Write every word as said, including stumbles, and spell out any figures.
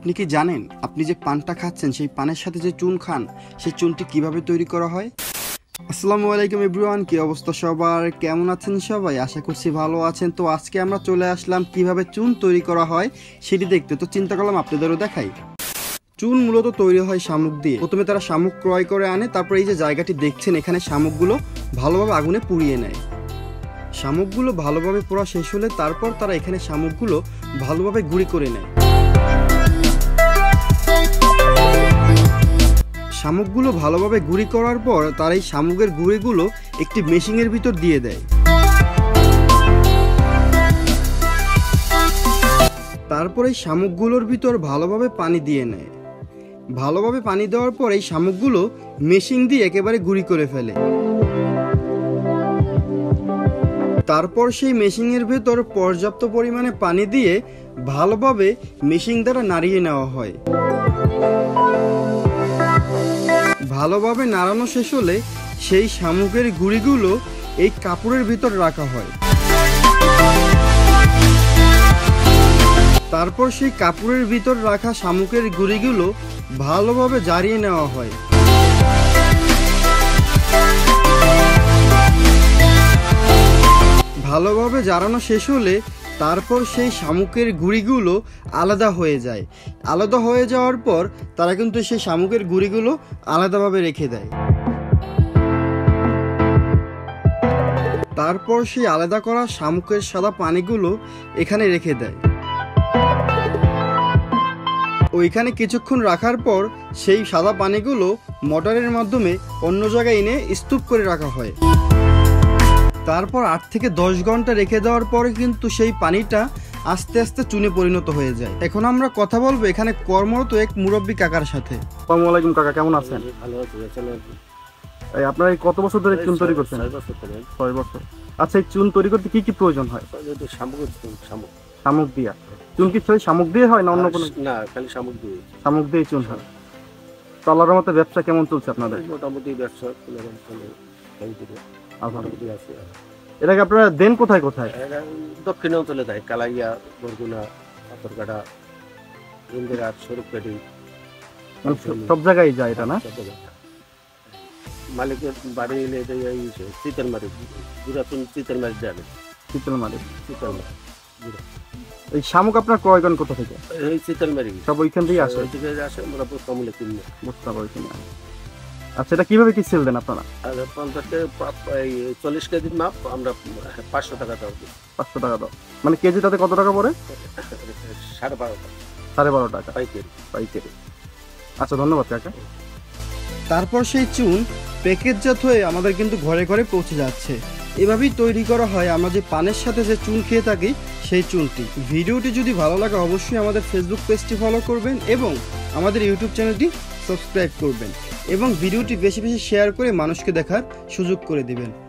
আপনি কি জানেন আপনি যে পানটা খাচ্ছেন সেই পানের সাথে যে চুন খান সেই চুনটি কিভাবে তৈরি করা হয়? আসসালামু আলাইকুম এভরিওয়ান, কি অবস্থা সবার, কেমন আছেন সবাই? আশা করছি ভালো আছেন। তো আজকে আমরা চলে আসলাম কিভাবে চুন তৈরি করা হয় সেটি দেখতে। তো চিন্তা করলাম আপনাদেরও দেখাই। চুন মূলত তৈরি হয় শামুক দিয়ে। প্রথমে তারা শামুক ক্রয় করে আনে, তারপর এই যে জায়গাটি দেখছেন এখানে শামুকগুলো ভালোভাবে আগুনে পুড়িয়ে নেয়। শামুকগুলো ভালোভাবে পোড়া শেষ হলে তারপর তারা এখানে শামুকগুলো ভালোভাবে গুঁড়ি করে নেয়। শামুকগুলো ভালোভাবে গুঁড়ি করার পর তারা এই শামুকের গুঁড়িগুলো একটি মেশিনের ভিতর দিয়ে দেয়। তারপর এই শামুকগুলোর ভিতর ভালোভাবে পানি দিয়ে নেয়। ভালোভাবে পানি দেওয়ার পর এই শামুকগুলো মেশিন দিয়ে একেবারে গুঁড়ি করে ফেলে। তারপর সেই মেশিনের ভেতর পর্যাপ্ত পরিমাণে পানি দিয়ে ভালোভাবে মেশিন দ্বারা নাড়িয়ে নেওয়া হয়। ভালোভাবে নাড়ানো শেষ হলে সেই শামুকের গুঁড়িগুলো এই কাপড়ের ভিতর রাখা হয়। তারপর সেই কাপড়ের ভিতর রাখা শামুকের গুঁড়িগুলো ভালোভাবে জ্বারিয়ে নেওয়া হয়। ভালোভাবে জ্বালানো শেষ হলে তারপর সেই শামুকের গুঁড়িগুলো আলাদা হয়ে যায়। আলাদা হয়ে যাওয়ার পর তারা কিন্তু সেই শামুকের গুঁড়িগুলো আলাদাভাবে রেখে দেয়। তারপর সেই আলাদা করা শামুকের সাদা পানিগুলো এখানে রেখে দেয়। ওইখানে কিছুক্ষণ রাখার পর সেই সাদা পানিগুলো মোটরের মাধ্যমে অন্য জায়গায় এনে স্তূপ করে রাখা হয়। তারপর আট থেকে দশ ঘন্টা রেখে দেওয়ার পরে কিন্তু সেই পানিটা আস্তে আস্তে চুনে পরিণত হয়ে যায়। এখন আমরা কথা বলবো এখানে কর্মরত এক মুরব্বী কাকার সাথে। আসসালামু আলাইকুম কাকা, কেমন আছেন? ভালো আছি। আপনারা এই কত বছর ধরে চুন তৈরি করছেন? ছয় বছর। আচ্ছা, এই চুন তৈরি করতে কি কি প্রয়োজন হয়? শামুক শামুক শামুক দিয়া চুন কি শামুক দিয়ে হয় না অন্য কোনো? না, খালি শামুক দিয়ে। শামুক দিয়ে চুন হয়। তো আল্লাহর মতে ব্যবসা কেমন চলছে আপনাদের? মোটামুটি ব্যবসা আছে। এটাকে আপনারা দেন কোথায় কোথায়? দক্ষিণ অঞ্চলে দেয়, কালাইয়া, বরগুনা, পাথরঘাটা, ইন্দিরা, স্বরূপকাঠি, সব জায়গায় যায় এটা না? মালিকের বাড়ি এলে চিতলমারি, পুরাতন চিতলমারি যাবে। চিতলমারি চিতলমারি এই শামুক আপনার ক্রয় করেন কোথা থেকে? এই চিতলমারি সব ওইখান থেকে আসে? ওই থেকে আসে, আমরা বস্তা মূল্যে কিনবো। বস্তা ওইখানে। আচ্ছা, এটা কিভাবে কি সেল দেন আপনারা? পঞ্চাশ চল্লিশ কেজির মাপ আমরা পাঁচশো টাকা দাও। পাঁচশো টাকা দাও মানে কেজি তাতে কত টাকা পড়ে? সাড়ে বারো টাকা। সাড়ে বারো টাকা পাইকারি। পাইকারি। আচ্ছা, ধন্যবাদ কাকা। তারপর সেই চুন প্যাকেটজাত হয়ে আমাদের কিন্তু ঘরে ঘরে পৌঁছে যাচ্ছে। এভাবেই তৈরি করা হয় আমরা যে পানের সাথে যে চুন খেয়ে থাকি সেই চুনটি। ভিডিওটি যদি ভালো লাগে অবশ্যই আমাদের ফেসবুক পেজটি ফলো করবেন এবং আমাদের ইউটিউব চ্যানেলটি সাবস্ক্রাইব করবেন এবং ভিডিওটি বেশি বেশি শেয়ার করে মানুষকে দেখার সুযোগ করে দিবেন।